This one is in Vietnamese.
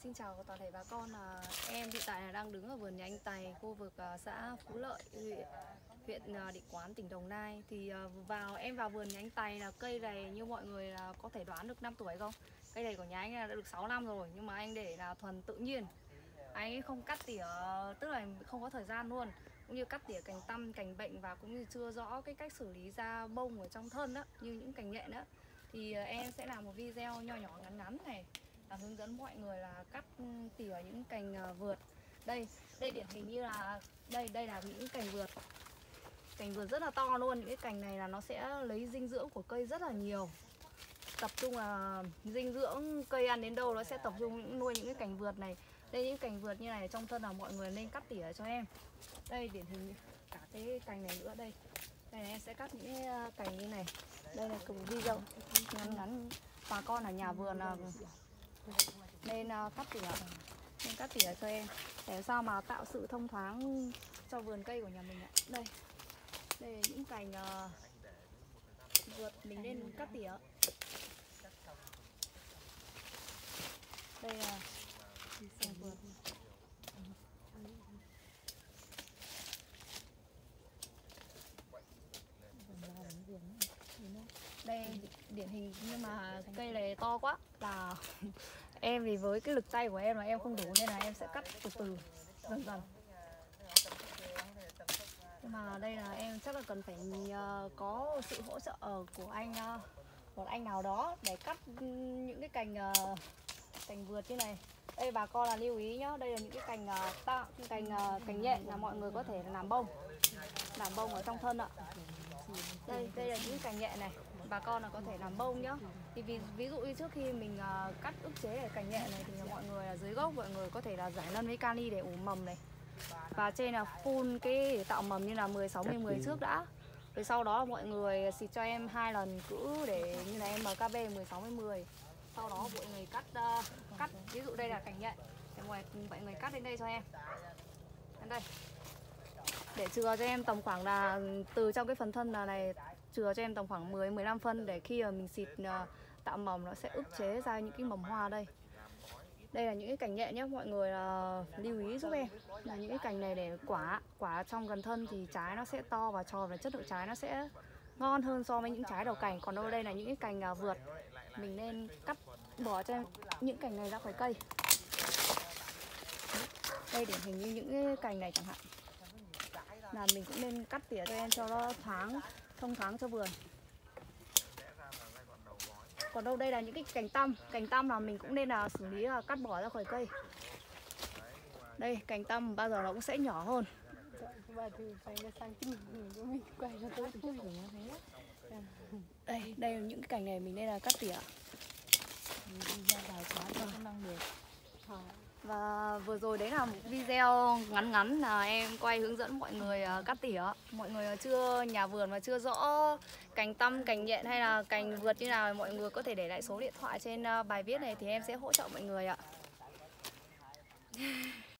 Xin chào toàn thể bà con. Em hiện tại là đang đứng ở vườn nhà anh Tài, khu vực xã Phú Lợi, huyện Định Quán, tỉnh Đồng Nai. Thì em vào vườn nhà anh Tài là cây này như mọi người là có thể đoán được năm tuổi không? Cây này của nhà anh đã được 6 năm rồi, nhưng mà anh để là thuần tự nhiên. Anh ấy không cắt tỉa, tức là không có thời gian luôn, cũng như cắt tỉa cành tăm, cành bệnh, và cũng như chưa rõ cái cách xử lý da bông ở trong thân đó, như những cành nhện đó. Thì em sẽ làm một video nho nhỏ ngắn ngắn này, là hướng dẫn mọi người là cắt tỉa những cành vượt. Đây điển hình như là đây là những cành vượt rất là to luôn. Những cái cành này là nó sẽ lấy dinh dưỡng của cây rất là nhiều, tập trung là dinh dưỡng cây ăn đến đâu nó sẽ tập trung nuôi những cái cành vượt này. Đây, những cành vượt như này trong thân là mọi người nên cắt tỉa cho em. Đây điển hình cả cái cành này nữa. Đây này, em sẽ cắt những cái cành như này. Đây là một video ngắn ngắn, bà con ở nhà vườn là nên cắt tỉa cho em, để sao mà tạo sự thông thoáng cho vườn cây của nhà mình ạ. Đây là những cành vượt mình nên cắt tỉa. Đây là cành vượt. Đây điển hình, nhưng mà cây này to quá là em thì với cái lực tay của em là em không đủ, nên là em sẽ cắt từ từ dần dần. Nhưng mà đây là em chắc là cần phải có sự hỗ trợ của một anh nào đó để cắt những cái cành vượt như này. Đây bà con là lưu ý nhá, đây là những cái cành nhện là mọi người có thể làm bông ở trong thân ạ. Đây là những cành nhện này, bà con là có thể làm bông nhá. Thì ví dụ như trước khi mình cắt ức chế cái cành nhện này thì mọi người là dưới gốc mọi người có thể là giải lân với kali để ủ mầm này, và trên là phun cái để tạo mầm như là 16-10 trước đã. Rồi sau đó mọi người xịt cho em 2 lần cữ để như là em MKB 16-10. Sau đó mọi người cắt ví dụ đây là cành nhện thì mọi người cắt đến đây cho em. Đến đây. Để chừa cho em tầm khoảng là từ trong cái phần thân này chừa cho em tầm khoảng 10-15 phân, để khi mà mình xịt tạo mầm nó sẽ ức chế ra những cái mầm hoa đây. Đây là những cái cành nhện nhé, mọi người lưu ý giúp em. Là những cái cành này để quả trong gần thân thì trái nó sẽ to và tròn, và chất lượng trái nó sẽ ngon hơn so với những trái đầu cành. Còn đâu đây là những cái cành vượt, mình nên cắt bỏ cho những cành này ra khỏi cây. Đây điển hình như những cái cành này chẳng hạn, là mình cũng nên cắt tỉa cho em cho nó thông thoáng cho vườn. Còn đâu đây là những cái cành tăm là mình cũng nên là xử lý là cắt bỏ ra khỏi cây. Đây cành tăm bao giờ nó cũng sẽ nhỏ hơn. Đây là những cái cành này mình nên là cắt tỉa. Và vừa rồi đấy là một video ngắn là em quay hướng dẫn mọi người cắt tỉa. Mọi người nhà vườn mà chưa rõ cành tăm, cành nhện hay là cành vượt như nào, mọi người có thể để lại số điện thoại trên bài viết này thì em sẽ hỗ trợ mọi người ạ.